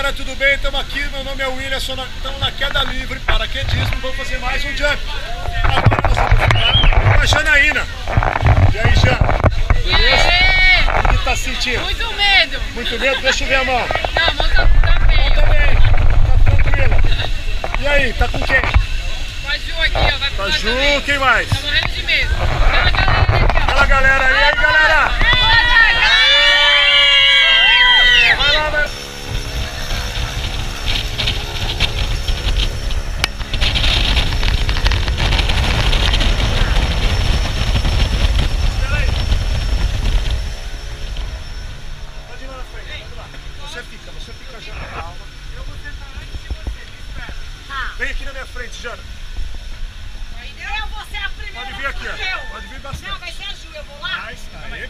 galera, tudo bem? Estamos aqui, meu nome é William, estamos na Queda Livre Paraquedismo, vamos fazer mais um jump. Agora nós vamos ficar com a Janaina. E aí, Jana? Beleza? O que tá sentindo? Muito medo. Muito medo? Deixa eu ver a mão. Não, a mão tá bem. A mão tá bem, tá tranquila. E aí, tá com quem? Com a Ju aqui, ó, vai Com a Ju, também. quem mais? Tá morrendo de medo. Aquela galera ali, ó. Aquela galera aí, galera! Vai lá, vai. Pode ir lá na frente, pode ir lá. Você fica já na calma. Eu vou sentar antes de você, me espera. Tá. Vem aqui na minha frente, Jana. Eu vou ser a primeira. Pode vir aqui, ó. Pode vir bastante. Não, vai ser a Ju, eu vou lá. Nice, aí.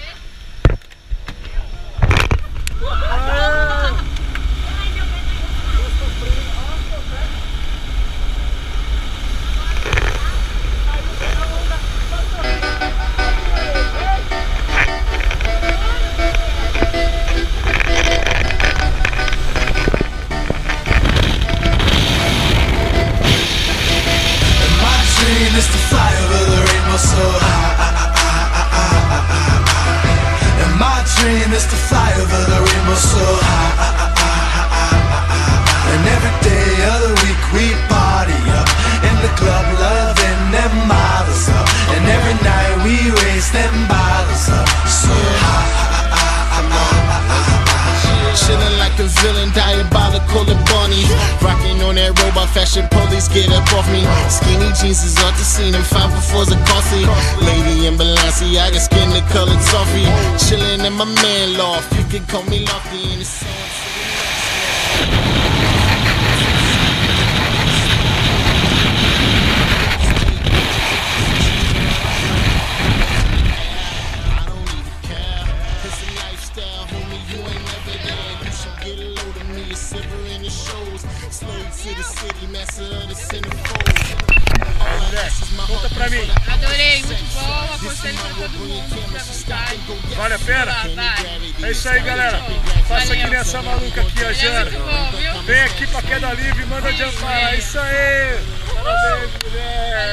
Is to fly over the rainbow so high. And my dream is to fly over the rainbow so high. And every day of the week we party up in the club, loving them models up. And every night we raise them bottles up so high. Chillin' like a villain, diabolical and bunny. Rockin' on that robot fashion, police get up off me. Skinny jeans is off the scene, and 504's are costly. Lady in Balenciaga, skin the colored toffee. Chillin' in my man loft, you can call me Lofty. And it's Conta pra mim. Adorei, muito bom. Aconselho pra todo mundo, fica à vontade. Vale a pena? Vai. É isso aí, galera. Faça que nem essa maluca aqui, a Jana. Muito bom, viu? Vem aqui pra Queda Livre e manda jumpar. É isso aí. Parabéns, mulher.